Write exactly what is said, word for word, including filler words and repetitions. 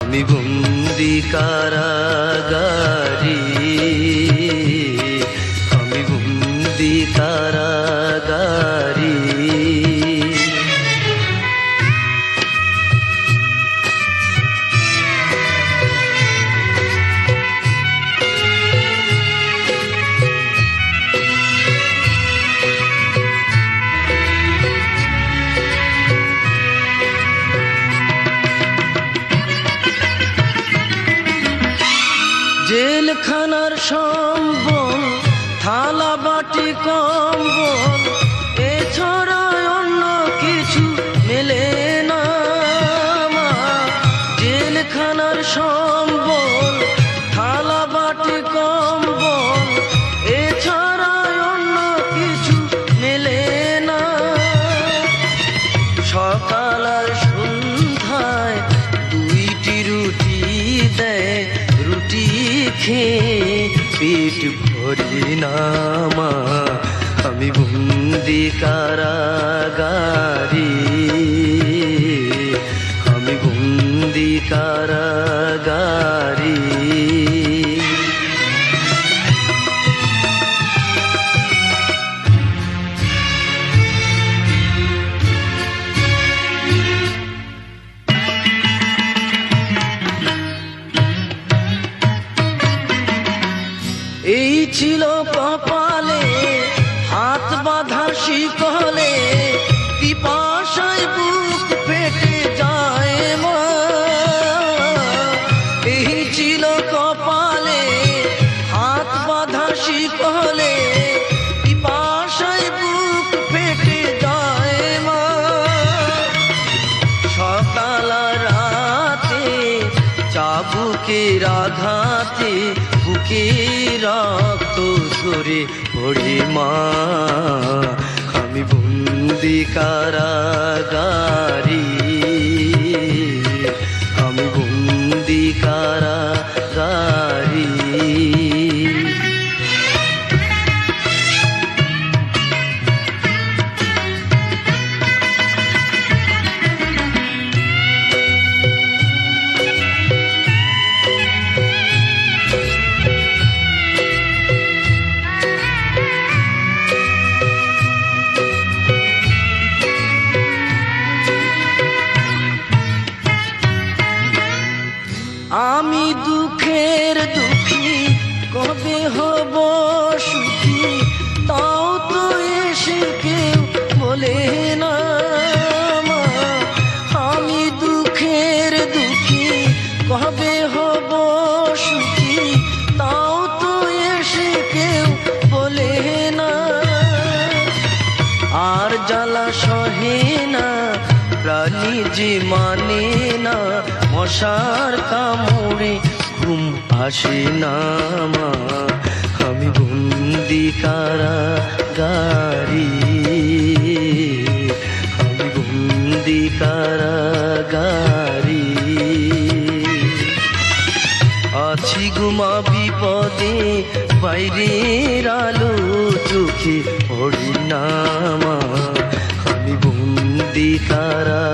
আমি বন্দি কারাগারি, আমি বন্দি কারাগারি। জেলখানার সম্বল, থালা বাটি কম্বল, এছাড়া অন্য কিছু মেলে না। জেলখানার সম্বল, থালা বাটি কম্বল, এছাড়া অন্য কিছু মেলে না। সকাল আর সন্ধ্যায় দুইটি রুটি দেয়, রুটি খেয়ে পেট ভরি না মা। আমি বন্দি কারাগারি, আমি বন্দি কারাগারি। এই ছিল কপালে হাত বাঁধা শিকলে, পিপাসায় বুক ফেটে যায় মা। এই ছিল কপালে হাত বাঁধা শিকলে, পিপাসায় বুক ফেটে যায় মা। সকাল রাতে চাবুকের আঘাতে বুকে রক্ত ঝরে পড়ে মা। আমি বন্দি কারাগারি, আমি বন্দি কারাগারি। আমি দুঃখের দুঃখী, কবে হব সুখী, তাও তো এসে কেউ বলে না মা। আমি দুঃখের দুঃখী, কবে হব সুখী, তাও তো এসে কেউ বলে না। আর জ্বালা সহে না, প্রাণী যে মানে না, মশার কামড়ে ঘুম আসে না মা। আমি বন্দি কারাগারি, আমি বন্দি কারাগারি। আছি গুমা বিপদে, বাইরের আলো চোখে পড়ে না মা। আমি বন্দি কারা